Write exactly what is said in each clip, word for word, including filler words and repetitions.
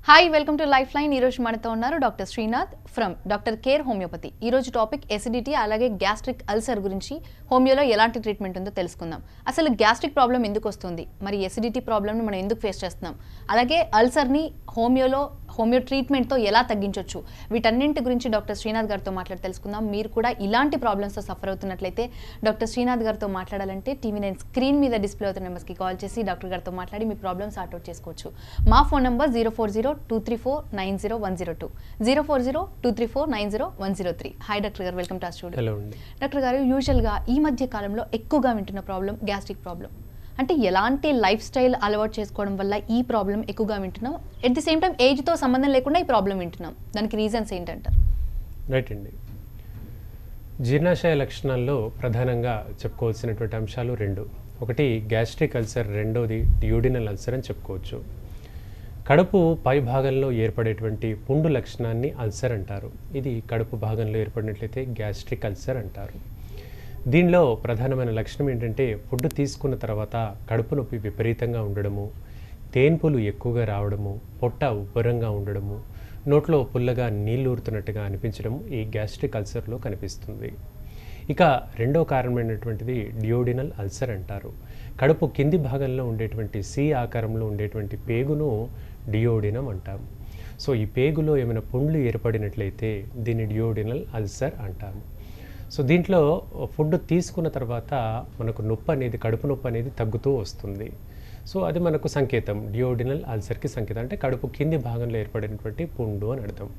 Hi welcome to life line. ఈ రోజు మనతో ఉన్నారు doctor Srinath from doctor care homeopathy. ఈ రోజు టాపిక్ ఎసిడిటీ అలాగే గ్యాస్ట్రిక్ అల్సర్ గురించి హోమియోలో ఎలాంటి ట్రీట్మెంట్ ఉందో తెలుసుకుందాం. అసలు గ్యాస్ట్రిక్ ప్రాబ్లం ఎందుకు వస్తుంది, మరి ఎసిడిటీ ప్రాబ్లమ్ని మనం ఎందుకు ఫేస్ చేస్తున్నాం, అలాగే అల్సర్ని హోమియోలో హోమియో ట్రీట్మెంట్తో ఎలా తగ్గించవచ్చు, వీటన్నింటి గురించి డాక్టర్ శ్రీనాథ్ గారితో మాట్లాడి తెలుసుకుందాం. మీరు కూడా ఇలాంటి ప్రాబ్లమ్స్తో సఫర్ అవుతున్నట్లయితే డాక్టర్ శ్రీనాథ్ గారితో మాట్లాడాలంటే టీవీ నైన్ స్క్రీన్ మీద డిస్ప్లే అవుతున్న నెంబర్స్కి కాల్ చేసి డాక్టర్ గారితో మాట్లాడి మీ ప్రాబ్లమ్స్ సార్ట్అవుట్ చేసుకోవచ్చు. మా phone number zero four zero two three four nine zero one zero two zero four zero two three four nine zero one zero three. Hi doctor గారు, welcome to studio. Hello అండి. Doctor గారు, యూజువల్గా ఈ మధ్య కాలంలో ఎక్కువగా వింటున్న problem gastric problem. అంటే ఎలాంటి లైఫ్ స్టైల్ అలవాటు చేసుకోవడం వల్ల ఈ ప్రాబ్లం ఎక్కువగా వింటున్నాం, ఎట్ ది సేమ్ టైం ఏజ్తో సంబంధం లేకుండా ఈ ప్రాబ్లం వింటున్నాం, దానికి రీజన్స్ ఏంటంటారు? రైట్ అండి. జీర్ణాశయ లక్షణాల్లో ప్రధానంగా చెప్పుకోవాల్సినటువంటి అంశాలు రెండు. ఒకటి గ్యాస్ట్రిక్ అల్సర్, రెండోది డ్యూడినల్ అల్సర్ అని చెప్పుకోవచ్చు. కడుపు పై భాగంలో ఏర్పడేటువంటి పుండు లక్షణాన్ని అల్సర్ అంటారు. ఇది కడుపు భాగంలో ఏర్పడినట్లయితే గ్యాస్ట్రిక్ అల్సర్ అంటారు. దీనిలో ప్రధానమైన లక్షణం ఏంటంటే ఫుడ్ తీసుకున్న తర్వాత కడుపు నొప్పి విపరీతంగా ఉండడము, తేన్పులు ఎక్కువగా రావడము, పొట్ట ఉబ్బరంగా ఉండడము, నోట్లో పుల్లగా నీళ్లు ఊరుతున్నట్టుగా అనిపించడము ఈ గ్యాస్ట్రిక్ అల్సర్లో కనిపిస్తుంది. ఇక రెండో కారణమైనటువంటిది డ్యూడినల్ అల్సర్ అంటారు. కడుపు కింది భాగంలో ఉండేటువంటి సి ఆకారంలో ఉండేటువంటి పేగును డియోడినం అంటాము. సో ఈ పేగులో ఏమైనా పుండ్లు ఏర్పడినట్లయితే దీన్ని డియోడినల్ అల్సర్ అంటాము. సో దీంట్లో ఫుడ్ తీసుకున్న తర్వాత మనకు నొప్పి అనేది, కడుపు నొప్పి అనేది తగ్గుతూ వస్తుంది. సో అది మనకు సంకేతం, డియోడినల్ అల్సర్కి సంకేతం. అంటే కడుపు కింది భాగంలో ఏర్పడినటువంటి పుండు అని అర్థం.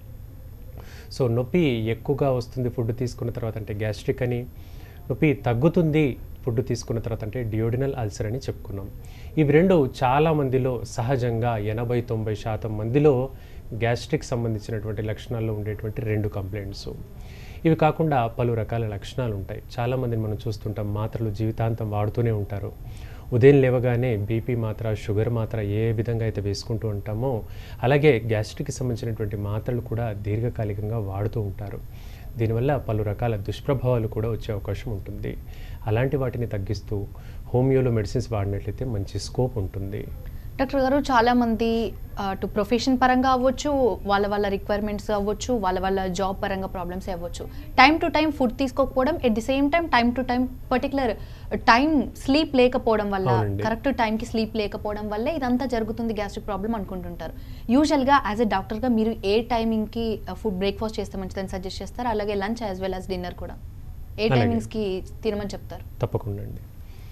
సో నొప్పి ఎక్కువగా వస్తుంది ఫుడ్ తీసుకున్న తర్వాత అంటే గ్యాస్ట్రిక్ అని, నొప్పి తగ్గుతుంది ఫుడ్ తీసుకున్న తర్వాత అంటే డియోడినల్ అల్సర్ అని చెప్పుకున్నాం. ఇవి రెండు చాలా మందిలో సహజంగా ఎనభై తొంభై శాతం మందిలో గ్యాస్ట్రిక్ సంబంధించినటువంటి లక్షణాల్లో ఉండేటువంటి రెండు కంప్లైంట్స్. ఇవి కాకుండా పలు రకాల లక్షణాలు ఉంటాయి. చాలామందిని మనం చూస్తుంటాం, మాత్రలు జీవితాంతం వాడుతూనే ఉంటారు. ఉదయం లేవగానే బీపీ మాత్ర, షుగర్ మాత్ర ఏ విధంగా అయితే వేసుకుంటూ ఉంటామో అలాగే గ్యాస్ట్రిక్కి సంబంధించినటువంటి మాత్రలు కూడా దీర్ఘకాలికంగా వాడుతూ ఉంటారు. దీనివల్ల పలు రకాల దుష్ప్రభావాలు కూడా వచ్చే అవకాశం ఉంటుంది. అలాంటి వాటిని తగ్గిస్తూ హోమియోలో మెడిసిన్స్ వాడినట్లయితే మంచి స్కోప్ ఉంటుంది. డాక్టర్ గారు, చాలామంది అటు ప్రొఫెషన్ పరంగా అవ్వచ్చు, వాళ్ళ వాళ్ళ రిక్వైర్మెంట్స్ అవ్వచ్చు, వాళ్ళ వాళ్ళ జాబ్ పరంగా ప్రాబ్లమ్స్ అవ్వచ్చు, టైం టు టైం ఫుడ్ తీసుకోకపోవడం, at the same time time to time particular time sleep లేకపోవడం వల్ల, కరెక్ట్ టైంకి స్లీప్ లేకపోవడం వల్లే ఇదంతా జరుగుతుంది గ్యాస్ట్రిక్ ప్రాబ్లం అనుకుంటుంటారు. యూజువల్గా యాజ్ ఎ డాక్టర్గా మీరు ఏ టైమింగ్కి ఫుడ్ బ్రేక్ఫాస్ట్ చేస్తే మంచిదని సజెస్ట్ చేస్తారు, అలాగే lunch as well as dinner కూడా ఏ టైమింగ్స్కి తినమని చెప్తారు? తప్పకుండా అండి.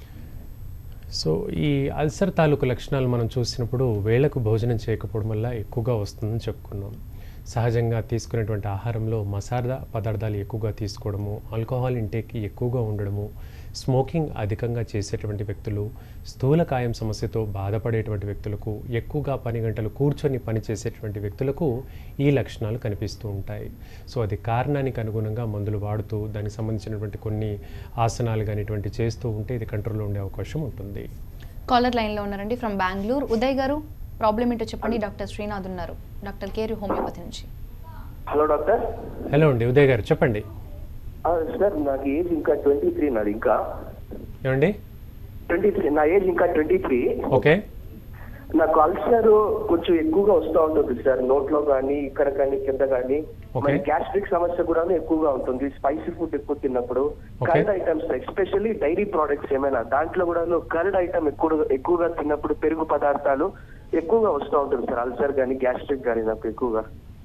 సో ఈ అల్సర్ తాలూకు లక్షణాలు మనం చూసినప్పుడు వేళకు భోజనం చేయకపోవడం వల్ల ఎక్కువగా వస్తుందని చెప్పుకున్నాం. సహజంగా తీసుకునేటువంటి ఆహారంలో మసాలా పదార్థాలు ఎక్కువగా తీసుకోవడము, ఆల్కహాల్ ఇంటేక్ ఎక్కువగా ఉండడము, స్మోకింగ్ అధికంగా చేసేటువంటి వ్యక్తులు, స్థూలకాయం సమస్యతో బాధపడేటువంటి వ్యక్తులకు, ఎక్కువగా పని గంటలు కూర్చొని పని చేసేటువంటి వ్యక్తులకు ఈ లక్షణాలు కనిపిస్తూ ఉంటాయి. సో అది కారణానికి అనుగుణంగా మందులు వాడుతూ దానికి సంబంధించినటువంటి కొన్ని ఆసనాలు కానీ ఇటువంటి చేస్తూ ఉంటే ఇది కంట్రోల్లో ఉండే అవకాశం ఉంటుంది. కాలర్ లైన్లో ఉన్నారండి ఫ్రమ్ బెంగళూరు. ఉదయ్ గారు, ప్రాబ్లం ఏంటో చెప్పండి. డాక్టర్ శ్రీనాథ్ ఉన్నారు, డాక్టర్ కేర్ హోమియోపతి నుంచి. Hello doctor. హలో అండి, ఉదయ్ గారు చెప్పండి. సార్ నాకు ఏజ్ ఇంకా ట్వంటీ త్రీ నాది ఇంకా ఏమండి ట్వంటీ త్రీ నా ఏజ్ ఇంకా ట్వంటీ త్రీ ఓకే. నాకు అల్సర్ కొంచెం ఎక్కువగా వస్తూ ఉంటుంది సార్, నోట్లో కానీ ఇక్కడ కానీ కింద కానీ. మరి గ్యాస్ట్రిక్ సమస్య కూడా ఎక్కువగా ఉంటుంది స్పైసీ ఫుడ్ ఎక్కువ తిన్నప్పుడు. Curd items especially dairy products ఏమైనా దాంట్లో కూడా కర్డ్ ఐటమ్ ఎక్కువ ఎక్కువగా తిన్నప్పుడు పెరుగు పదార్థాలు ఎక్కువగా వస్తూ ఉంటుంది సార్, అల్సర్ కానీ గ్యాస్ట్రిక్ కానీ నాకు ఎక్కువగా.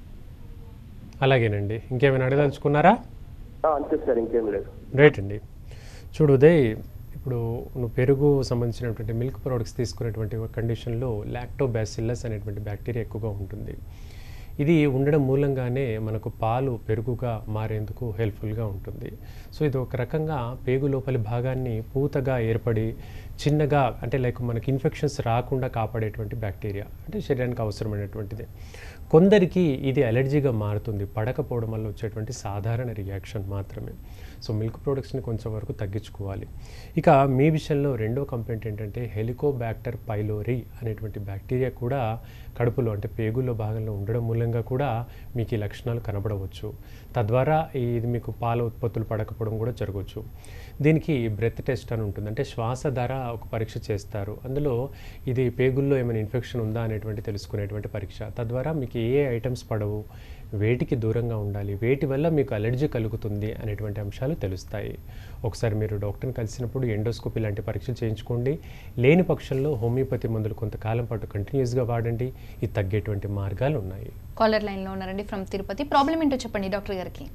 అలాగేనండి, ఇంకేమైనా అడగదలుచుకున్నారా? అంతే సార్, ఇంకేం లేదు. రైట్ అండి. చూడు ఉదయ్, ఇప్పుడు నువ్వు పెరుగు సంబంధించినటువంటి మిల్క్ ప్రోడక్ట్స్ తీసుకునేటువంటి కండిషన్లో లాక్టోబాసిల్లస్ అనేటువంటి బ్యాక్టీరియా ఎక్కువగా ఉంటుంది. ఇది ఉండడం మూలంగానే మనకు పాలు పెరుగుగా మారేందుకు హెల్ప్ఫుల్గా ఉంటుంది. సో ఇది ఒక రకంగా పేగు లోపలి భాగాన్ని పూతగా ఏర్పడి చిన్నగా, అంటే లైక్ మనకి ఇన్ఫెక్షన్స్ రాకుండా కాపాడేటువంటి బ్యాక్టీరియా, అంటే శరీరానికి అవసరమైనటువంటిది. కొందరికి ఇది అలర్జీగా మారుతుంది, పడకపోవడం వల్ల వచ్చేటువంటి సాధారణ రియాక్షన్ మాత్రమే. సో మిల్క్ ప్రోడక్ట్స్ని కొంచెం వరకు తగ్గించుకోవాలి. ఇక మీ విషయంలో రెండో కంప్లైంట్ ఏంటంటే హెలికోబాక్టర్ పైలోరీ అనేటువంటి బ్యాక్టీరియా కూడా కడుపులో అంటే పేగుల్లో భాగంలో ఉండడం మూలంగా కూడా మీకు ఈ లక్షణాలు కనబడవచ్చు. తద్వారా ఇది మీకు పాల ఉత్పత్తులు పడకపోవడం కూడా జరగవచ్చు. దీనికి బ్రెత్ టెస్ట్ అని ఉంటుంది, అంటే శ్వాస ద్వారా ఒక పరీక్ష చేస్తారు. అందులో ఇది పేగుల్లో ఏమైనా ఇన్ఫెక్షన్ ఉందా అనేటువంటి తెలుసుకునేటువంటి పరీక్ష. తద్వారా మీకు ఏ ఐటమ్స్ పడవు, వేటికి దూరంగా ఉండాలి, వేటి వల్ల మీకు అలర్జీ కలుగుతుంది అనేటువంటి అంశాలు తెలుస్తాయి. ఒకసారి మీరు డాక్టర్ని కలిసినప్పుడు ఎండోస్కోపీ లాంటి పరీక్షలు చేయించుకోండి. లేని పక్షంలో హోమియోపతి మందులు కొంతకాలం పాటు కంటిన్యూస్గా వాడండి. ఇది తగ్గేటువంటి మార్గాలు ఉన్నాయి. కాలర్ లైన్లో ఉన్నారండి ఫ్రమ్ తిరుపతి. ప్రాబ్లం ఏంటో చెప్పండి డాక్టర్ గారికి.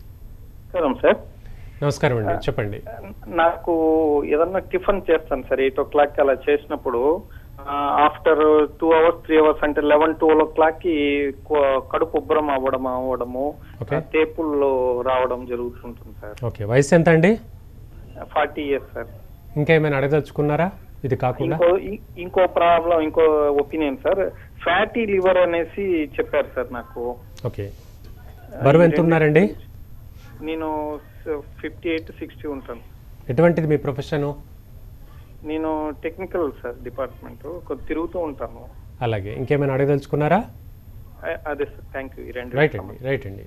సార్ నమస్కారం అండి, చెప్పండి. నాకు ఏదన్నా టిఫిన్ చేస్తాను సార్, ఎయిట్ ఓ క్లాక్ అలా చేసినప్పుడు after two hours three hours అంటే లెవెన్ ట్వెల్వ్ ఓ క్లాక్ కి కడుపు ఉబ్బరం అవ్వడం అవ్వడము తేపుల్లో రావడం జరుగుతుంటుంది సార్. ఓకే, వయసు ఎంత అండి? Forty years sir. ఇంకా ఏమైనా అడగదలుచుకున్నారా ఇది కాకుండా? ఇంకో ఇంకో ప్రాబ్లం, ఇంకో ఒపీనియన్ సార్, ఫ్యాటీ లివర్ అనేసి చెప్పారు సార్ నాకు. ఓకే, బరువు ఎంత ఉన్నారండి? నేను ఫిఫ్టీ ఎయిట్ సిక్స్టీ ఉంటాను. ఎటువంటిది మీ ప్రొఫెషను? నేను టెక్నికల్ సార్ డిపార్ట్మెంట్, కొద్ది తిరుగుతూ ఉంటాను. అలాగే, ఇంకేమైనా అడగదలుచుకున్నారా? అదే సార్, థ్యాంక్ యూ. రైట్ అండి, రైట్ అండి.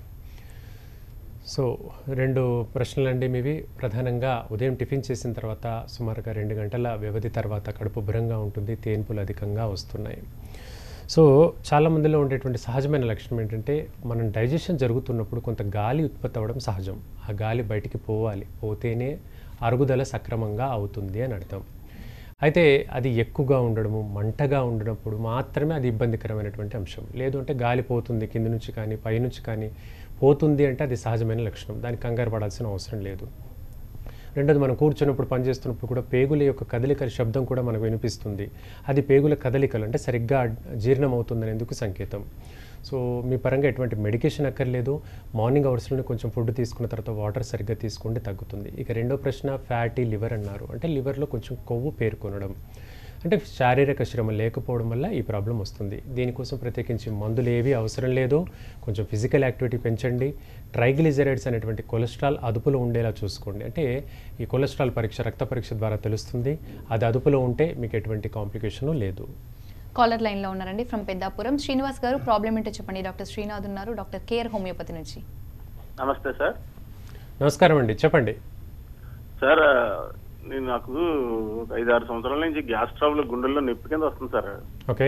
సో రెండు ప్రశ్నలండి మీవి. ప్రధానంగా ఉదయం టిఫిన్ చేసిన తర్వాత సుమారుగా రెండు గంటల వ్యవధి తర్వాత కడుపు ఉబ్బరంగా ఉంటుంది, తేన్పులు అధికంగా వస్తున్నాయి. సో చాలామందిలో ఉండేటువంటి సహజమైన లక్షణం ఏంటంటే, మనం డైజెషన్ జరుగుతున్నప్పుడు కొంత గాలి ఉత్పత్తి అవ్వడం సహజం. ఆ గాలి బయటికి పోవాలి, పోతేనే అరుగుదల సక్రమంగా అవుతుంది అని అర్థం. అయితే అది ఎక్కువగా ఉండడము, మంటగా ఉండనప్పుడు మాత్రమే అది ఇబ్బందికరమైనటువంటి అంశం. లేదు అంటే గాలి పోతుంది కింది నుంచి కానీ పైనుంచి కానీ పోతుంది అంటే అది సహజమైన లక్షణం, దానికి కంగారు పడాల్సిన అవసరం లేదు. రెండోది, మనం కూర్చున్నప్పుడు పనిచేస్తున్నప్పుడు కూడా పేగుల యొక్క కదలికల శబ్దం కూడా మనకు వినిపిస్తుంది. అది పేగుల కదలికలు అంటే సరిగ్గా జీర్ణం అవుతుందనేందుకు సంకేతం. సో మీ పరంగా ఎటువంటి మెడికేషన్ అక్కర్లేదు. మార్నింగ్ అవర్స్లోనే కొంచెం ఫుడ్ తీసుకున్న తర్వాత వాటర్ సరిగ్గా తీసుకుంటే తగ్గుతుంది. ఇక రెండో ప్రశ్న, ఫ్యాటీ లివర్ అన్నారు. అంటే లివర్లో కొంచెం కొవ్వు పేర్కొనడం, అంటే శారీరక శ్రమ లేకపోవడం వల్ల ఈ ప్రాబ్లం వస్తుంది. దీనికోసం ప్రత్యేకించి మందులు ఏవి అవసరం లేదు. కొంచెం ఫిజికల్ యాక్టివిటీ పెంచండి. ట్రైగ్లిజరైడ్స్ అనేటువంటి కొలెస్ట్రాల్ అదుపులో ఉండేలా చూసుకోండి. అంటే ఈ కొలెస్ట్రాల్ పరీక్ష రక్త పరీక్ష ద్వారా తెలుస్తుంది. అది అదుపులో ఉంటే మీకు ఎటువంటి కాంప్లికేషన్ లేదు. కాలర్ లైన్లో ఉన్నారండి ఫ్రమ్ పెద్దాపురం. శ్రీనివాస్ గారు, ప్రాబ్లం ఏంటో చెప్పండి. డాక్టర్ శ్రీనాథ్ ఉన్నారు, డాక్టర్ కేర్ హోమియోపతి నుంచి. నమస్తే సార్. నమస్కారం అండి, చెప్పండి సార్. నేను నాకు ఐదు ఆరు సంవత్సరాల నుంచి గ్యాస్ ట్రబుల్, గుండెల్లో నొప్పి కింద వస్తుంది సార్. ఓకే,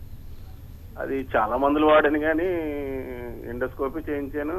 అది చాలా మందులు వాడాను కానీ ఎండోస్కోపీ చేయించాను.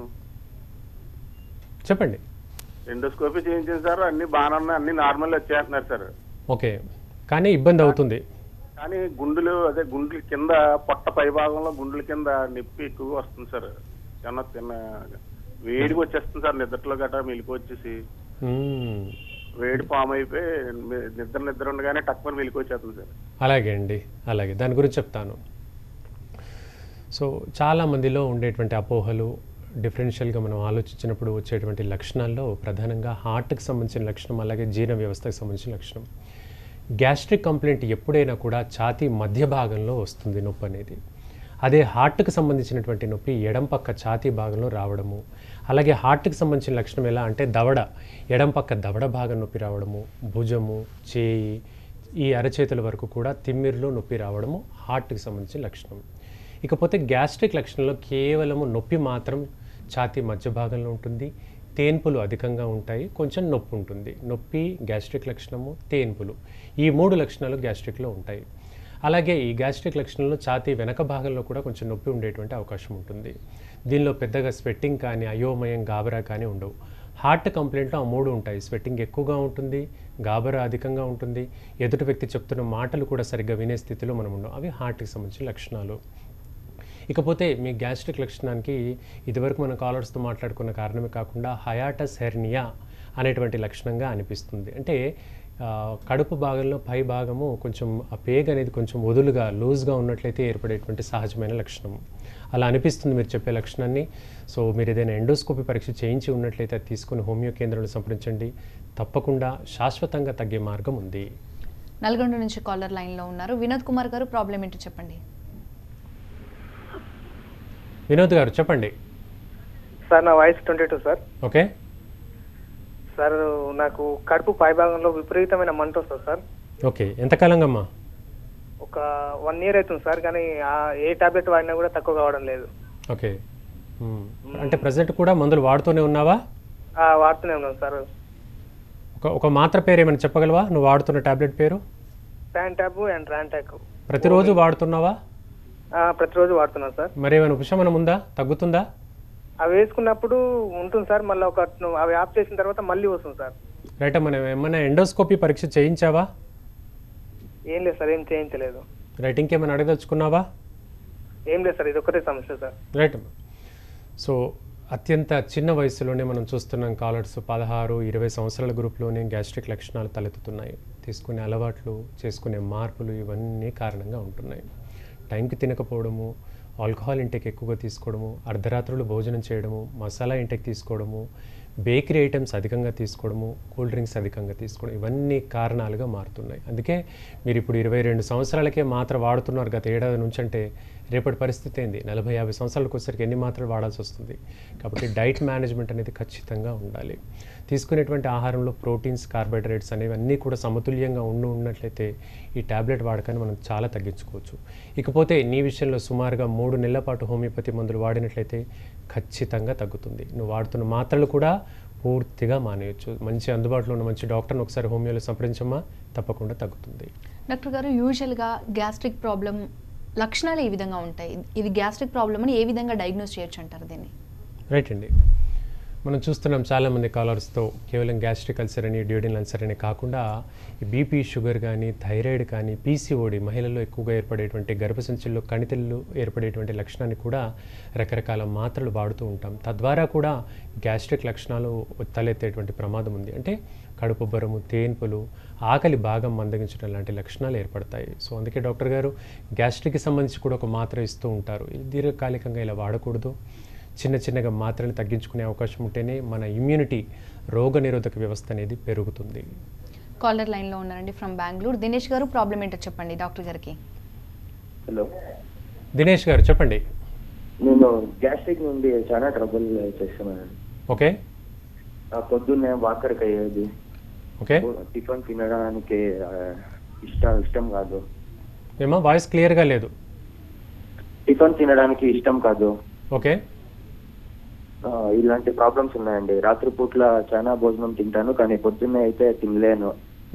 చెప్పండి. ఎండోస్కోపీ చేయించాను సార్, అన్ని బాగానే ఉన్నాయి, అన్ని నార్మల్ వచ్చేస్తున్నారు సార్. ఓకే, కానీ ఇబ్బంది అవుతుంది. కానీ గుండెలు, అదే గుండెల కింద పొట్ట పై భాగంలో గుండెల కింద నొప్పి ఎక్కువగా వస్తుంది సార్. ఏమన్నా తిన్న వేడికి వచ్చేస్తుంది సార్, నిద్రలో గట్రా మెలికి వచ్చేసి వేడి ఫామ్ అయిపోయి నిద్ర నిద్ర ఉండగానే టక్కుని మెలికి వచ్చేస్తుంది సార్. అలాగే అండి, అలాగే దాని గురించి చెప్తాను. సో చాలామందిలో ఉండేటువంటి అపోహలు, డిఫరెన్షియల్గా మనం ఆలోచించినప్పుడు వచ్చేటువంటి లక్షణాల్లో ప్రధానంగా హార్ట్కి సంబంధించిన లక్షణం, అలాగే జీర్ణ వ్యవస్థకు సంబంధించిన లక్షణం. గ్యాస్ట్రిక్ కంప్లైంట్ ఎప్పుడైనా కూడా ఛాతీ మధ్య భాగంలో వస్తుంది నొప్పి అనేది. అదే హార్ట్కి సంబంధించినటువంటి నొప్పి ఎడం పక్క ఛాతీ భాగంలో రావడము. అలాగే హార్ట్కి సంబంధించిన లక్షణం ఎలా అంటే దవడ, ఎడం పక్క దవడ భాగం నొప్పి రావడము, భుజము, చేయి, ఈ అరచేతుల వరకు కూడా తిమ్మిరిలో నొప్పి రావడము హార్ట్కి సంబంధించిన లక్షణం. ఇకపోతే గ్యాస్ట్రిక్ లక్షణంలో కేవలము నొప్పి మాత్రం ఛాతీ మధ్య భాగంలో ఉంటుంది. తేన్పులు అధికంగా ఉంటాయి, కొంచెం నొప్పి ఉంటుంది. నొప్పి, గ్యాస్ట్రిక్ లక్షణము, తేన్పులు, ఈ మూడు లక్షణాలు గ్యాస్ట్రిక్లో ఉంటాయి. అలాగే ఈ గ్యాస్ట్రిక్ లక్షణంలో ఛాతీ వెనక భాగంలో కూడా కొంచెం నొప్పి ఉండేటువంటి అవకాశం ఉంటుంది. దీనిలో పెద్దగా స్వెట్టింగ్ కానీ అయోమయం, గాబరా కానీ ఉండవు. హార్ట్ కంప్లైంట్లో ఆ మూడు ఉంటాయి. స్వెట్టింగ్ ఎక్కువగా ఉంటుంది, గాబరా అధికంగా ఉంటుంది, ఎదుటి వ్యక్తి చెప్తున్న మాటలు కూడా సరిగ్గా వినే స్థితిలో మనం ఉన్నాం. అవి హార్ట్కి సంబంధించిన లక్షణాలు. ఇకపోతే మీ గ్యాస్ట్రిక్ లక్షణానికి ఇదివరకు మన కాలర్స్తో మాట్లాడుకున్న కారణమే కాకుండా హయాటస్ హెర్నియా అనేటువంటి లక్షణంగా అనిపిస్తుంది. అంటే కడుపు భాగంలో పై భాగము కొంచెం ఆ పేగ్ అనేది కొంచెం వదులుగా లూజ్గా ఉన్నట్లయితే ఏర్పడేటువంటి సహజమైన లక్షణం. అలా అనిపిస్తుంది మీరు చెప్పే లక్షణాన్ని. సో మీరు ఏదైనా ఎండోస్కోపీ పరీక్ష చేయించి ఉన్నట్లయితే అది తీసుకుని హోమియో కేంద్రంలో సంప్రదించండి. తప్పకుండా శాశ్వతంగా తగ్గే మార్గం ఉంది. నల్గొండ నుంచి కాలర్ లైన్లో ఉన్నారు వినోద్ కుమార్ గారు, ప్రాబ్లం ఏంటో చెప్పండి. వినోద్ గారు చెప్పండి. సార్ నా వయసు twenty two sir. Okay sir, నాకు కడుపు పై భాగంలో విపరీతమైన మంట వస్తుంది సార్. ఓకే, ఎంతకాలంగా అమ్మా? ఒక ఒక వన్ ఇయర్ అవుతుంది సార్, కానీ ఆ ఏ టాబ్లెట్ వాడినా కూడా తక్కువ కావడం లేదు. Okay, hmm. అంటే ప్రజెంట్ కూడా మందులు వాడుతూనే ఉన్నావా? ఆ, వాడుతూనే ఉన్నాను సార్. ఒక ఒక మాత్ర పేరు ఏమైనా చెప్పగలవా? నువ్వు వాడుతున్న టాబ్లెట్ పేరు? Pantab and Rantac. ప్రతిరోజు వాడుతున్నావా? ప్రతిరోజు వాడుతున్నాను సార్. మరి ఏమైనా ఉపశమనం ఉందా? తగ్గుతుందా? అవి వేసుకున్నప్పుడు ఉంటుంది సార్, మళ్ళీ ఒక అవి ఆఫ్ చేసిన తర్వాత మళ్ళీ వస్తుంది సార్. రైట్, మనం ఏమైనా ఎండోస్కోపీ పరీక్ష చేయించావా? ఏం లేదు సార్, ఏం చేయించలేదు. రైట్, ఇంకేమైనా అడగదలుచుకున్నావా? ఏం లేదు సార్, ఇది ఒకటే సమస్య సార్. రైట్ అమ్మా. సో అత్యంత చిన్న వయసులోనే మనం చూస్తున్నాం కాలర్స్ పదహారు ఇరవై సంవత్సరాల గ్రూప్లోనే గ్యాస్ట్రిక్ లక్షణాలు తలెత్తుతున్నాయి. తీసుకునే అలవాట్లు, చేసుకునే మార్పులు ఇవన్నీ కారణంగా ఉంటున్నాయి. టైంకి తినకపోవడము, ఆల్కహాల్ ఇంటేక్ ఎక్కువగా తీసుకోవడము, అర్ధరాత్రులు భోజనం చేయడము, మసాలా ఇంటేక్ తీసుకోవడము, బేకరీ ఐటమ్స్ అధికంగా తీసుకోవడము, కూల్ డ్రింక్స్ అధికంగా తీసుకోవడం, ఇవన్నీ కారణాలుగా మారుతున్నాయి. అందుకే మీరు ఇప్పుడు ఇరవై రెండు సంవత్సరాలకే మాత్ర వాడుతున్నారు గత ఏడాది నుంచి అంటే రేపటి పరిస్థితి ఏంది? నలభై యాభై సంవత్సరాలకు వచ్చేసరికి ఎన్ని మాత్రలు వాడాల్సి వస్తుంది? కాబట్టి డైట్ మేనేజ్మెంట్ అనేది ఖచ్చితంగా ఉండాలి. తీసుకునేటువంటి ఆహారంలో ప్రోటీన్స్, కార్బోహైడ్రేట్స్ అనేవి అన్నీ కూడా సమతుల్యంగా ఉండి ఉన్నట్లయితే ఈ ట్యాబ్లెట్ వాడకాన్ని మనం చాలా తగ్గించుకోవచ్చు. ఇకపోతే నీ విషయంలో సుమారుగా మూడు నెలల పాటు హోమియోపతి మందులు వాడినట్లయితే ఖచ్చితంగా తగ్గుతుంది. నువ్వు వాడుతున్న మాత్రలు కూడా పూర్తిగా మానేయచ్చు. మంచి అందుబాటులో ఉన్న మంచి డాక్టర్ని ఒకసారి హోమియోలో సంప్రదించమ్మా, తప్పకుండా తగ్గుతుంది. డాక్టర్ గారు, యూజువల్గా గ్యాస్ట్రిక్ ప్రాబ్లం లక్షణాలు ఏ విధంగా ఉంటాయి? ఇది గ్యాస్ట్రిక్ ప్రాబ్లం అని ఏ విధంగా డయాగ్నోస్ చేయొచ్చు అంటారు దీన్ని? రైట్ అండి, మనం చూస్తున్నాం చాలామంది కాలర్స్తో కేవలం గ్యాస్ట్రిక్ అల్సర్ అని, డ్యూడినల్ అల్సర్ అని కాకుండా ఈ బీపీ, షుగర్ కానీ, థైరాయిడ్ కానీ, పీసీఓడి, మహిళల్లో ఎక్కువగా ఏర్పడేటువంటి గర్భసంచుల్లో కణితుల్లో ఏర్పడేటువంటి లక్షణాన్ని కూడా రకరకాల మాత్రలు వాడుతూ ఉంటాం. తద్వారా కూడా గ్యాస్ట్రిక్ లక్షణాలు తలెత్తేటువంటి ప్రమాదం ఉంది. అంటే కడుపుబ్బరము, తేన్పులు, ఆకలి భాగం మందగించడం లాంటి లక్షణాలు ఏర్పడతాయి. సో అందుకే డాక్టర్ గారు గ్యాస్ట్రిక్కి సంబంధించి కూడా ఒక మాత్ర ఇస్తూ ఉంటారు. ఇది దీర్ఘకాలికంగా ఇలా వాడకూడదు. చిన్న చిన్నగా మాత్రలు తగ్గించుకునే అవకాశం ఉంటేనే మన ఇమ్యూనిటీ, రోగ నిరోధక వ్యవస్థ అనేది పెరుగుతుంది. కాలర్ లైన్లో ఉన్నారండి ఫ్రమ్ బెంగళూరు. దినేష్ గారు, ప్రాబ్లం ఏంటో చెప్పండి డాక్టర్ గారికి. హలో దినేష్ గారు చెప్పండి. నేను గ్యాస్ట్రిక్ నుండి చాలా ట్రబుల్ చేస్తున్నానండి. ఓకే, పొద్దున్నే వాకర్కి అయ్యేది, ఓకే, టిఫిన్ తినడానికి ఇష్టం ఇష్టం కాదు. ఏమో వాయిస్ క్లియర్గా లేదు. టిఫిన్ తినడానికి ఇష్టం కాదు. ఓకే, ఇలాంటి ప్రాబ్లమ్స్ ఉన్నాయండి. రాత్రి పూట్ల చాలా భోజనం తింటాను, కానీ పొద్దున్నే అయితే తినలేను.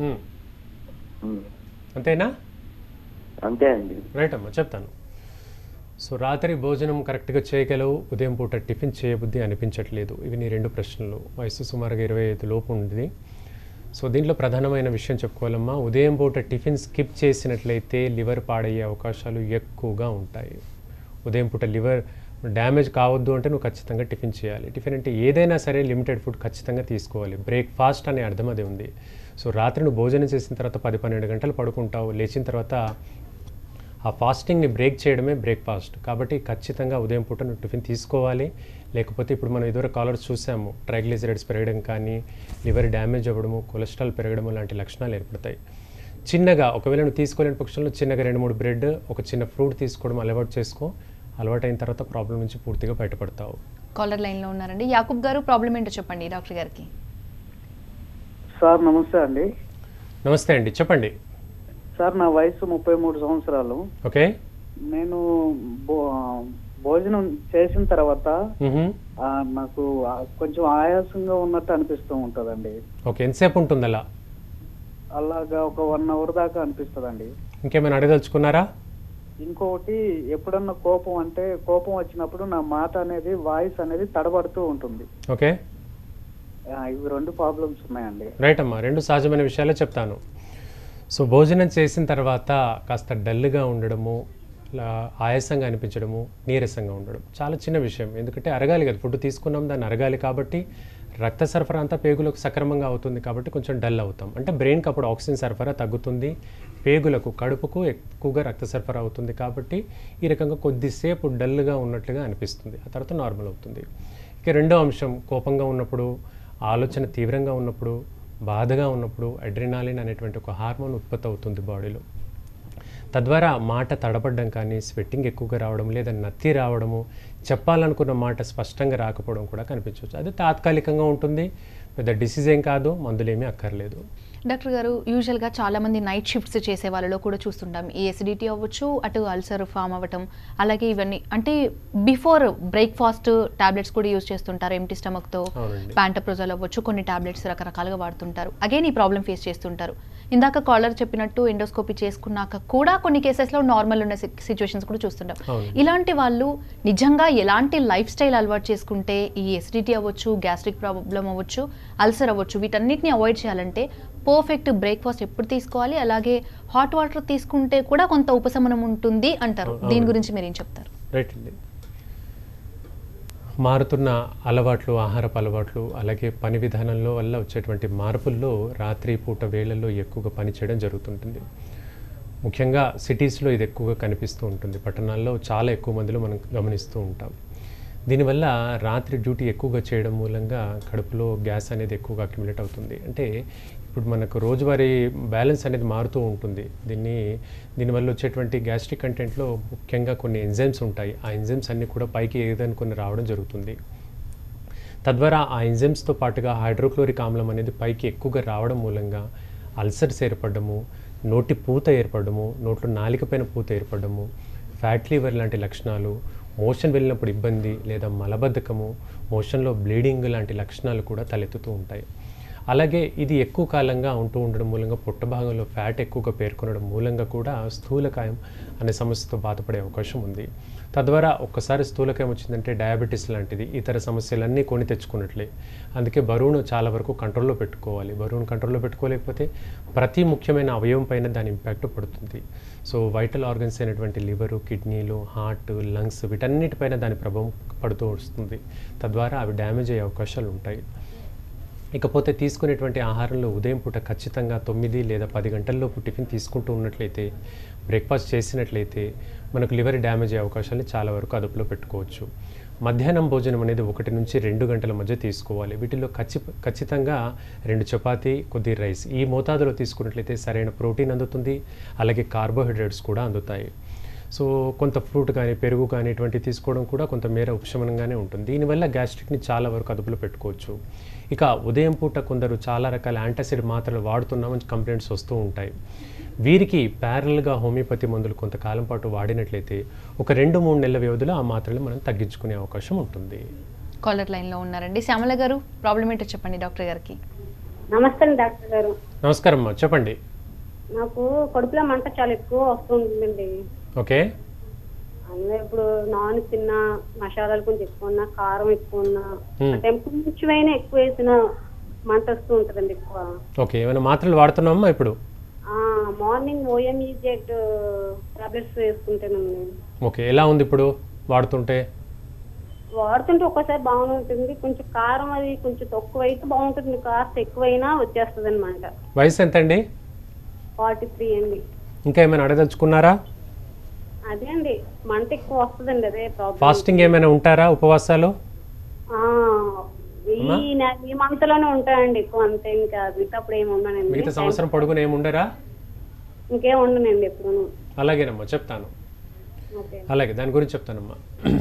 అంతేనా? అంతే అండి. రైట్ అమ్మా, చెప్తాను. సో రాత్రి భోజనం కరెక్ట్గా చేయగలవు, ఉదయం పూట టిఫిన్ చేయబుద్ధి అనిపించట్లేదు. ఇవి నీ రెండు ప్రశ్నలు. వయసు సుమారుగా ఇరవై ఐదు లోపు ఉంది. సో దీంట్లో ప్రధానమైన విషయం చెప్పుకోవాలమ్మా, ఉదయం పూట టిఫిన్ స్కిప్ చేసినట్లయితే లివర్ పాడయ్యే అవకాశాలు ఎక్కువగా ఉంటాయి. ఉదయం పూట లివర్ డ్యామేజ్ కావద్దు అంటే నువ్వు ఖచ్చితంగా టిఫిన్ చేయాలి. టిఫిన్ అంటే ఏదైనా సరే లిమిటెడ్ ఫుడ్ ఖచ్చితంగా తీసుకోవాలి. బ్రేక్ఫాస్ట్ అనే అర్థం అదే ఉంది. సో రాత్రి నువ్వు భోజనం చేసిన తర్వాత పది పన్నెండు గంటలు పడుకుంటావు, లేచిన తర్వాత ఆ ఫాస్టింగ్ని బ్రేక్ చేయడమే బ్రేక్ఫాస్ట్. కాబట్టి ఖచ్చితంగా ఉదయం పూట నువ్వు టిఫిన్ తీసుకోవాలి. లేకపోతే ఇప్పుడు మనం ఇదివరకు కాలర్స్ చూసాము, ట్రైగ్లిజరైడ్స్ పెరగడం కానీ, లివర్ డ్యామేజ్ అవ్వడము, కొలెస్ట్రాల్ పెరగడము లాంటి లక్షణాలు ఏర్పడతాయి. చిన్నగా ఒకవేళ నువ్వు తీసుకోలేని పక్షంలో చిన్నగా రెండు మూడు బ్రెడ్, ఒక చిన్న ఫ్రూట్ తీసుకోవడం అలవాటు చేసుకో. అలవాటు అయిన తర్వాత ప్రాబ్లం నుంచి పూర్తిగా బయటపడతావు. కాలర్ లైన్లో ఉన్నారండి. యాకూబ్ గారు, ప్రాబ్లం ఏంటో చెప్పండి డాక్టర్ గారికి. సార్ నమస్తే అండి. నమస్తే అండి, చెప్పండి. సార్ నా వయసు ముప్పై మూడు సంవత్సరాలు. ఓకే, నేను భోజనం చేసిన తర్వాత నాకు కొంచెం ఆయాసంగా ఉన్నట్టు అనిపిస్తూ ఉంటుందండి. ఓకే, ఎంతసేపు ఉంటుంది అలా? అలాగా ఒక వన్ అవర్ దాకా అనిపిస్తుందండి. ఇంకేమైనా అడగదలుచుకున్నారా? ఇంకొకటి, ఎప్పుడన్నా కోపం అంటే కోపం వచ్చినప్పుడు నా మాట అనేది, వాయిస్ అనేది తడబడుతూ ఉంటుంది. ఓకే, ఇవి రెండు ప్రాబ్లమ్స్ ఉన్నాయండి. రైట్ అమ్మా, రెండు సహజమైన విషయాలే చెప్తాను. సో భోజనం చేసిన తర్వాత కాస్త డల్గా ఉండడము, ఆయాసంగా అనిపించడము, నీరసంగా ఉండడం చాలా చిన్న విషయం. ఎందుకంటే అరగాలి కదా, ఫుడ్ తీసుకున్నాం దాన్ని అరగాలి కాబట్టి రక్త సరఫరా అంతా పేగులకు సక్రమంగా అవుతుంది కాబట్టి కొంచెం డల్ అవుతాం. అంటే బ్రెయిన్కి అప్పుడు ఆక్సిజన్ సరఫరా తగ్గుతుంది, పేగులకు, కడుపుకు ఎక్కువగా రక్త సరఫరా అవుతుంది కాబట్టి ఈ రకంగా కొద్దిసేపు డల్గా ఉన్నట్లుగా అనిపిస్తుంది. ఆ తర్వాత నార్మల్ అవుతుంది. ఇక రెండో అంశం, కోపంగా ఉన్నప్పుడు, ఆలోచన తీవ్రంగా ఉన్నప్పుడు, బాధగా ఉన్నప్పుడు అడ్రినాలిన్ అనేటువంటి ఒక హార్మోన్ ఉత్పత్తి అవుతుంది బాడీలో. తద్వారా మాట తడబడ్డం కానీ, స్వెట్టింగ్ ఎక్కువగా రావడం, లేదా నత్తి రావడము, చెప్పాలనుకున్న మాట స్పష్టంగా రాకపోవడం కూడా కనిపించవచ్చు. అది తాత్కాలికంగా ఉంటుంది, పెద్ద డిసీజ్ ఏం కాదు, మందులేమీ అక్కర్లేదు. డాక్టర్ గారు, యూజువల్గా చాలామంది నైట్ షిఫ్ట్స్ చేసే వాళ్ళలో కూడా చూస్తుంటాం. ఈ ఎసిడిటీ అవ్వచ్చు, అటు అల్సర్ ఫామ్ అవ్వటం, అలాగే ఇవన్నీ అంటే బిఫోర్ బ్రేక్ఫాస్ట్ టాబ్లెట్స్ కూడా యూజ్ చేస్తుంటారు. ఎంటీ స్టమక్తో ప్యాంటప్రోజాల్ అవ్వచ్చు, కొన్ని టాబ్లెట్స్ రకరకాలుగా వాడుతుంటారు. అగైన్ ఈ ప్రాబ్లం ఫేస్ చేస్తుంటారు. ఇందాక కాలర్ చెప్పినట్టు ఎండోస్కోపీ చేసుకున్నాక కూడా కొన్ని కేసెస్లో నార్మల్ ఉన్న సిచ్యువేషన్స్ కూడా చూస్తుంటాం. ఇలాంటి వాళ్ళు నిజంగా ఎలాంటి లైఫ్ స్టైల్ అలవాటు చేసుకుంటే ఈ ఎసిడిటీ అవ్వచ్చు, గ్యాస్ట్రిక్ ప్రాబ్లం అవ్వచ్చు, అల్సర్ అవ్వచ్చు, వీటన్నిటిని అవాయిడ్ చేయాలంటే పర్ఫెక్ట్ బ్రేక్ఫాస్ట్ ఎప్పుడు తీసుకోవాలి, అలాగే హాట్ వాటర్ తీసుకుంటే కూడా కొంత ఉపశమనం ఉంటుంది అంటారు. దీని గురించి మీరు ఏం చెప్తారు? రైట్ అండి. మారుతున్న అలవాట్లు, ఆహారపు అలవాట్లు, అలాగే పని విధానంలో వల్ల వచ్చేటువంటి మార్పుల్లో రాత్రి పూట వేళల్లో ఎక్కువగా పని చేయడం జరుగుతుంటుంది. ముఖ్యంగా సిటీస్లో ఇది ఎక్కువగా కనిపిస్తూ ఉంటుంది. పట్టణాల్లో చాలా ఎక్కువ మందిలో మనం గమనిస్తూ ఉంటాం. దీనివల్ల రాత్రి డ్యూటీ ఎక్కువగా చేయడం మూలంగా కడుపులో గ్యాస్ అనేది ఎక్కువగా అక్యుములేట్ అవుతుంది. అంటే ఇప్పుడు మనకు రోజువారీ బ్యాలెన్స్ అనేది మారుతూ ఉంటుంది. దీన్ని దీనివల్ల వచ్చేటువంటి గ్యాస్ట్రిక్ కంటెంట్లో ముఖ్యంగా కొన్ని ఎంజైమ్స్ ఉంటాయి. ఆ ఎంజైమ్స్ అన్నీ కూడా పైకి ఏదైనా కొన్ని రావడం జరుగుతుంది. తద్వారా ఆ ఎంజైమ్స్తో పాటుగా హైడ్రోక్లోరిక్ ఆమ్లం అనేది పైకి ఎక్కువగా రావడం మూలంగా అల్సర్స్ ఏర్పడము, నోటి పూత ఏర్పడము, నోట్లో నాలిక పైన పూత ఏర్పడము, ఫ్యాట్ లివర్ లాంటి లక్షణాలు, మోషన్ వెళ్ళినప్పుడు ఇబ్బంది లేదా మలబద్ధకము, మోషన్లో బ్లీడింగ్ లాంటి లక్షణాలు కూడా తలెత్తుతూ ఉంటాయి. అలాగే ఇది ఎక్కువ కాలంగా ఉంటూ ఉండడం మూలంగా పొట్ట భాగంలో ఫ్యాట్ ఎక్కువగా పేర్కొనడం మూలంగా కూడా స్థూలకాయం అనే సమస్యతో బాధపడే అవకాశం ఉంది. తద్వారా ఒక్కసారి స్థూలకాయం వచ్చిందంటే డయాబెటీస్ లాంటిది ఇతర సమస్యలన్నీ కొని తెచ్చుకున్నట్లే. అందుకే బరువును చాలా వరకు కంట్రోల్లో పెట్టుకోవాలి. బరువును కంట్రోల్లో పెట్టుకోలేకపోతే ప్రతి ముఖ్యమైన అవయవం పైన దాని ఇంపాక్ట్ పడుతుంది. సో వైటల్ ఆర్గన్స్ అయినటువంటి లివరు, కిడ్నీలు, హార్ట్, లంగ్స్ వీటన్నిటిపైన దాని ప్రభావం పడుతూ వస్తుంది. తద్వారా అవి డ్యామేజ్ అయ్యే అవకాశాలు ఉంటాయి. ఇకపోతే తీసుకునేటువంటి ఆహారంలో ఉదయం పూట ఖచ్చితంగా తొమ్మిది లేదా పది గంటల్లోపు టిఫిన్ తీసుకుంటూ ఉన్నట్లయితే, బ్రేక్ఫాస్ట్ చేసినట్లయితే మనకు లివర్ డ్యామేజ్ అయ్యే అవకాశాన్ని చాలా వరకు అదుపులో పెట్టుకోవచ్చు. మధ్యాహ్నం భోజనం అనేది ఒకటి నుంచి రెండు గంటల మధ్య తీసుకోవాలి. వీటిలో ఖచ్చి ఖచ్చితంగా రెండు చపాతీ, కొద్ది రైస్ ఈ మోతాదులో తీసుకున్నట్లయితే సరైన ప్రోటీన్ అందుతుంది, అలాగే కార్బోహైడ్రేట్స్ కూడా అందుతాయి. సో కొంత ఫ్రూట్ కానీ పెరుగు కానీ ఇటువంటివి తీసుకోవడం కూడా కొంత మేర ఉపశమనంగానే ఉంటుంది. దీనివల్ల గ్యాస్ట్రిక్ని చాలా వరకు అదుపులో పెట్టుకోవచ్చు. ఇక ఉదయం పూట కొందరు చాలా రకాల యాంటాసిడ్ మాత్రలు వాడుతున్నామని కంప్లైంట్స్ వస్తూ ఉంటాయి. వీరికి ప్యారల్గా హోమియోపతి మందులు కొంతకాలం పాటు వాడినట్లయితే ఒక రెండు మూడు నెలల వ్యవధిలో ఆ మాత్రలు మనం తగ్గించుకునే అవకాశం ఉంటుంది. కాలర్ లైన్లో ఉన్నారండి. శ్యామల గారు, ప్రాబ్లం ఏంటో చెప్పండి డాక్టర్ గారికి. నమస్తే డాక్టర్ గారు. నమస్కారం అమ్మా, చెప్పండి. నాకు కడుపులో మంట చాలా ఎక్కువ వస్తుందండి. ఓకే. అందులో ఇప్పుడు నాన్ తిన్నా, మసాలాలు కొంచెం ఎక్కువ ఉన్నా, కారం ఎక్కువ ఉన్నా, అంటే కొంచెమైనా ఎక్కువ వేసిన మంట వస్తూ ఉంటుందండి ఎక్కువ. ఓకే, ఏమైనా మాత్రలు వాడుతున్నామా ఇప్పుడు? మార్నింగ్ ఓఎంఈజెడ్ టాబ్లెట్స్ వేసుకుంటానండి. ఓకే, ఎలా ఉంది ఇప్పుడు వాడుతుంటే? వాడుతుంటే ఒక్కోసారి బాగానే ఉంటుంది, కొంచెం కారం అది కొంచెం తక్కువ అయితే బాగుంటుంది, కాస్త ఎక్కువైనా వచ్చేస్తుంది అనమాట. వయసు ఎంత అండి? ఫార్టీ త్రీ అండి. ఇంకా ఏమైనా అడగదలుచుకున్నారా? అదే అండి, మంట ఎక్కువ వస్తుందండి, అదే ప్రాబ్లం. ఫాస్టింగ్ ఏమైనా ఉంటారా, ఉపవాసాలు? ఈ మంత్ లోనే ఉంటాయండి ఎక్కువ, అంతే. ఇంకా మిగతాప్పుడు ఏమి ఉండనండి. మిగతా సంవత్సరం పొడుగున ఏమి ఉండరా? ఇంకేం ఉండనండి ఎప్పుడు. అలాగేనమ్మా, చెప్తాను. అలాగే దాని గురించి చెప్తానమ్మా.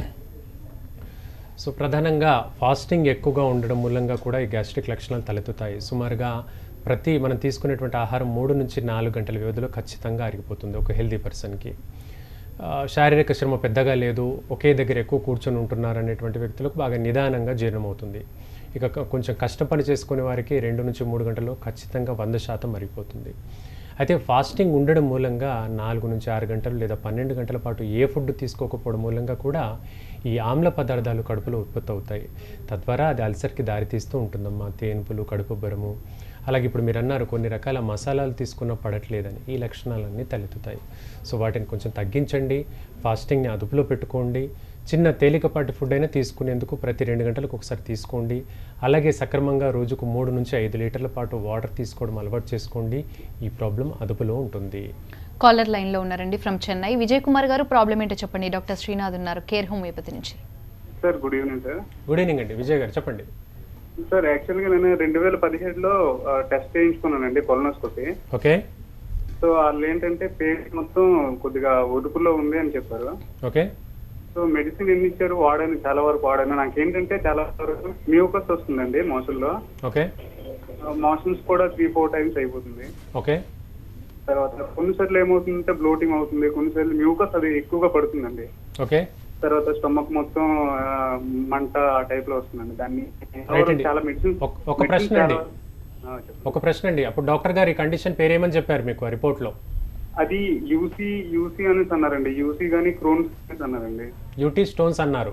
సో ప్రధానంగా ఫాస్టింగ్ ఎక్కువగా ఉండడం మూలంగా కూడా ఈ గ్యాస్ట్రిక్ లక్షణాలు తలెత్తుతాయి. సుమారుగా ప్రతి మనం తీసుకునేటువంటి ఆహారం మూడు నుంచి నాలుగు గంటల వ్యవధిలో ఖచ్చితంగా అరిగిపోతుంది ఒక హెల్దీ పర్సన్కి. శారీరక శ్రమ పెద్దగా లేదు, ఒకే దగ్గర ఎక్కువ కూర్చొని ఉంటున్నారు అనేటువంటి వ్యక్తులకు బాగా నిదానంగా జీర్ణమవుతుంది. ఇక కొంచెం కష్టపడి చేసుకునే వారికి రెండు నుంచి మూడు గంటల్లో ఖచ్చితంగా వంద శాతం అరిగిపోతుంది. అయితే ఫాస్టింగ్ ఉండడం మూలంగా నాలుగు నుంచి ఆరు గంటలు లేదా పన్నెండు గంటల పాటు ఏ ఫుడ్ తీసుకోకపోవడం మూలంగా కూడా ఈ ఆమ్ల పదార్థాలు కడుపులో ఉత్పత్తి అవుతాయి. తద్వారా అది అల్సర్కి దారితీస్తూ ఉంటుందమ్మా. తేన్పులు, కడుపుబ్బరము, అలాగే ఇప్పుడు మీరు అన్నారు కొన్ని రకాల మసాలాలు తీసుకున్న పడట్లేదని, ఈ లక్షణాలన్నీ తలెత్తుతాయి. సో వాటిని కొంచెం తగ్గించండి, ఫాస్టింగ్ని అదుపులో పెట్టుకోండి. చిన్న తేలికపాటి ఫుడ్ అయినా తీసుకునేందుకు ప్రతి రెండు గంటలకు ఒకసారి తీసుకోండి. అలాగే సక్రమంగా రోజుకు మూడు నుంచి ఐదు లీటర్ల పాటు వాటర్ తీసుకోవడం అలవాటు చేసుకోండి. ఈ ప్రాబ్లం అదుపులో ఉంటుంది. కాలర్ లైన్లో ఉన్నారండి ఫ్రమ్ చెన్నై. విజయ్ కుమార్ గారు, ప్రాబ్లం ఏంటో చెప్పండి. డాక్టర్ శ్రీనాథ్ ఉన్నారు, కేర్ హోమియోపతి నుంచి. Sir good evening sir. Good evening అండి, విజయ్ గారు చెప్పండి. సార్ యాక్చువల్గా నేను రెండు వేల పదిహేడులో టెస్ట్ చేయించుకున్నానండి, కొలనోస్కోపీ. ఓకే. సో వాళ్ళు ఏంటంటే పేట్ మొత్తం కొద్దిగా ఒదుపులో ఉంది అని చెప్పారు. ఓకే. సో సో మెడిసిన్ ఎన్ని ఇచ్చారు వాడాను, చాలా వరకు వాడాను. నాకేంటంటే చాలా వరకు మ్యూకస్ వస్తుందండి మోషన్లో. ఓకే. మోషన్స్ కూడా త్రీ ఫోర్ టైమ్స్ అయిపోతుంది. ఓకే. తర్వాత కొన్నిసార్లు ఏమవుతుందంటే బ్లోటింగ్ అవుతుంది, కొన్నిసార్లు మ్యూకస్ అది ఎక్కువగా పడుతుందండి. ఓకే. తర్వాత స్టమక్ మొత్తం మంట ఆ టైప్ లో వస్తుందండి. దాన్ని చాలా మెడిసిన్. ఒక ప్రశ్న అండి ఒక ప్రశ్న అండి అప్పుడు డాక్టర్ గారు ఈ కండిషన్ పేరేమని చెప్పారు మీకు ఆ రిపోర్ట్ లో? అది యూసీ యూసీ అనేసి అన్నారండి. యూసీ గానీ క్రోన్స్ అనేసి అన్నారండి. యూటీ స్టోన్స్ అన్నారు.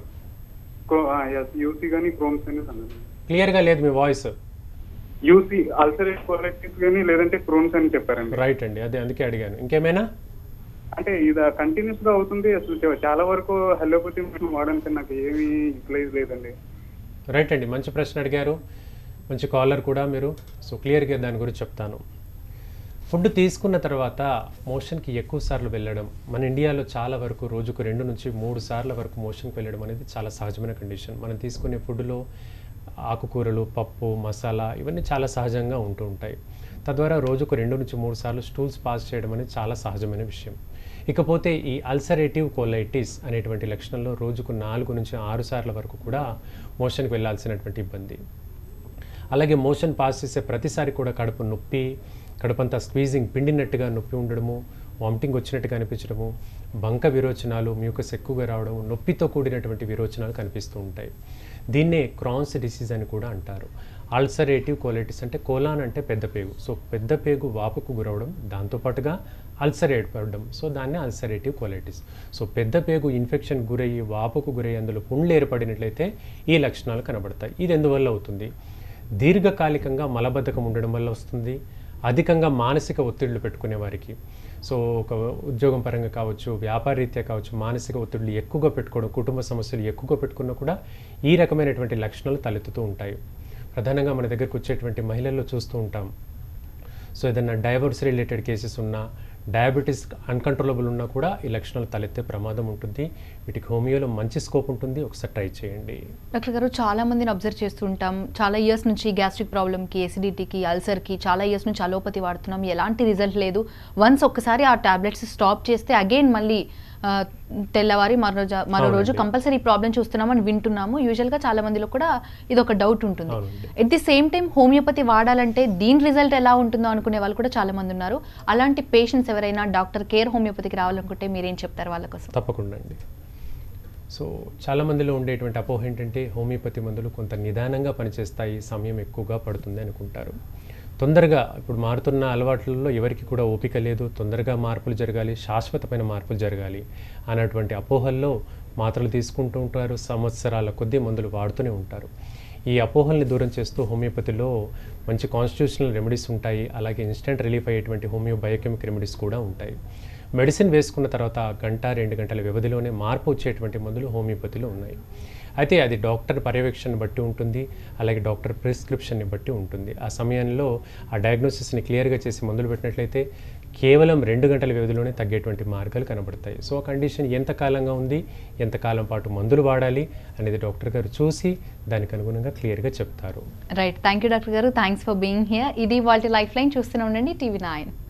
యూసీ గానీ క్రోన్స్ అనేసి అన్నారు. క్లియర్ గా లేదు మీ వాయిస్. యూసీ అల్సరేటివ్ కొలైటిస్ గానీ లేదంటే క్రోన్స్ అని చెప్పారండి. రైట్ అండి, అదే అందుకే అడిగాను. ఇంకేమైనా? అంటే ఇది కంటిన్యూస్ గా అవుతుంది. అసలు చాలా వరకు హెలోపతి వాడడానికి నాకు ఏమీ యూటిలైజ్ లేదండి. రైట్ అండి, మంచి ప్రశ్న అడిగారు, మంచి కాలర్ కూడా మీరు. సో క్లియర్గా దాని గురించి చెప్తాను. ఫుడ్ తీసుకున్న తర్వాత మోషన్కి ఎక్కువ సార్లు వెళ్ళడం మన ఇండియాలో చాలా వరకు రోజుకు రెండు నుంచి మూడు సార్ల వరకు మోషన్కి వెళ్ళడం అనేది చాలా సహజమైన కండిషన్. మనం తీసుకునే ఫుడ్లో ఆకుకూరలు, పప్పు, మసాలా ఇవన్నీ చాలా సహజంగా ఉంటూ ఉంటాయి. తద్వారా రోజుకు రెండు నుంచి మూడు సార్లు స్టూల్స్ పాస్ చేయడం అనేది చాలా సహజమైన విషయం. ఇకపోతే ఈ అల్సరేటివ్ కోలైటిస్ అనేటువంటి లక్షణంలో రోజుకు నాలుగు నుంచి ఆరు సార్ల వరకు కూడా మోషన్కి వెళ్ళాల్సినటువంటి ఇబ్బంది. అలాగే మోషన్ పాస్ చేసే ప్రతిసారి కూడా కడుపు నొప్పి, కడుపంతా స్క్వీజింగ్ పిండినట్టుగా నొప్పి ఉండడము, వామిటింగ్ వచ్చినట్టుగా అనిపించడము, బంక విరోచనాలు, మ్యూకస్ ఎక్కువగా రావడం, నొప్పితో కూడినటువంటి విరోచనాలు కనిపిస్తూ ఉంటాయి. దీన్నే క్రాన్స్ డిసీజ్ అని కూడా అంటారు. అల్సరేటివ్ కోలైటిస్ అంటే కోలాన్ అంటే పెద్ద పేగు. సో పెద్ద పేగు వాపుకు గురవడం, దాంతోపాటుగా అల్సర్ ఏర్పడడం, సో దాన్ని అల్సరేటివ్ కోలైటిస్. సో పెద్ద పేగు ఇన్ఫెక్షన్ గురయ్యి వాపుకు గురయ్యి అందులో పుండ్లు ఏర్పడినట్లయితే ఈ లక్షణాలు కనబడతాయి. ఇది ఎందువల్ల అవుతుంది? దీర్ఘకాలికంగా మలబద్ధకం ఉండడం వల్ల వస్తుంది. అధికంగా మానసిక ఒత్తిళ్లు పెట్టుకునే వారికి, సో ఒక ఉద్యోగం పరంగా కావచ్చు, వ్యాపార రీత్యా కావచ్చు, మానసిక ఒత్తిళ్లు ఎక్కువగా పెట్టుకోవడం, కుటుంబ సమస్యలు ఎక్కువగా పెట్టుకున్నా కూడా ఈ రకమైనటువంటి లక్షణాలు తలెత్తుతూ ఉంటాయి. ప్రధానంగా మన దగ్గరకు వచ్చేటువంటి మహిళల్లో చూస్తూ ఉంటాం. సో ఏదైనా డైవర్స్ రిలేటెడ్ కేసెస్ ఉన్నా, డయాబెటీస్ అన్కంట్రోలబుల్ ఉన్నా కూడా ఈ లక్షణాలు తలెత్తే ప్రమాదం ఉంటుంది. వీటికి హోమియోలో మంచి స్కోప్ ఉంటుంది, ఒకసారి ట్రై చేయండి. డాక్టర్ గారు, చాలా మందిని అబ్జర్వ్ చేస్తుంటాం. చాలా ఇయర్స్ నుంచి గ్యాస్ట్రిక్ ప్రాబ్లమ్కి, ఎసిడిటీకి, అల్సర్కి చాలా ఇయర్స్ నుంచి అలోపతి వాడుతున్నాం, ఎలాంటి రిజల్ట్ లేదు. వన్స్ ఒక్కసారి ఆ టాబ్లెట్స్ స్టాప్ చేస్తే అగైన్ మళ్ళీ తెల్లవారి మరో రోజు మరో రోజు కంపల్సరీ ప్రాబ్లం చూస్తున్నామని వింటున్నాము. యూజువల్గా చాలా మందిలో కూడా ఇది ఒక డౌట్ ఉంటుంది. At the same time homoeopathy వాడాలంటే దీని రిజల్ట్ ఎలా ఉంటుందో అనుకునే వాళ్ళు కూడా చాలా మంది ఉన్నారు. అలాంటి పేషెంట్స్ ఎవరైనా డాక్టర్ కేర్ హోమియోపతికి రావాలనుకుంటే మీరేం చెప్తారు వాళ్ళ కోసం? తప్పకుండా అండి. సో చాలామందిలో ఉండేటువంటి అపోహ ఏంటంటే హోమియోపతి మందులు కొంత నిదానంగా పనిచేస్తాయి, సమయం ఎక్కువగా పడుతుంది అనుకుంటారు. తొందరగా ఇప్పుడు మారుతున్న అలవాట్లలో ఎవరికి కూడా ఓపిక లేదు, తొందరగా మార్పులు జరగాలి, శాశ్వతమైన మార్పులు జరగాలి అన్నటువంటి అపోహల్లో మాత్రలు తీసుకుంటూ ఉంటారు, సంవత్సరాల కొద్దీ మందులు వాడుతూనే ఉంటారు. ఈ అపోహల్ని దూరం చేస్తూ హోమియోపతిలో మంచి కాన్స్టిట్యూషనల్ రెమెడీస్ ఉంటాయి, అలాగే ఇన్స్టెంట్ రిలీఫ్ అయ్యేటువంటి హోమియో బయోకెమిక్ రెమెడీస్ కూడా ఉంటాయి. మెడిసిన్ వేసుకున్న తర్వాత గంట రెండు గంటల వ్యవధిలోనే మార్పు వచ్చేటువంటి మందులు హోమియోపతిలో ఉన్నాయి. అయితే అది డాక్టర్ పర్యవేక్షణను బట్టి ఉంటుంది, అలాగే డాక్టర్ ప్రిస్క్రిప్షన్ని బట్టి ఉంటుంది. ఆ సమయంలో ఆ డయాగ్నోసిస్ని క్లియర్గా చేసి మందులు పెట్టినట్లయితే కేవలం రెండు గంటల వ్యవధిలోనే తగ్గేటువంటి మార్గాలు కనబడతాయి. సో ఆ కండిషన్ ఎంతకాలంగా ఉంది, ఎంతకాలం పాటు మందులు వాడాలి అనేది డాక్టర్ గారు చూసి దానికి అనుగుణంగా క్లియర్గా చెప్తారు. Right, thank you doctor garu, thanks for being here. ఇది వాళ్ళ లైఫ్ లైన్ చూస్తూనే ఉండండి టీవీ నైన్.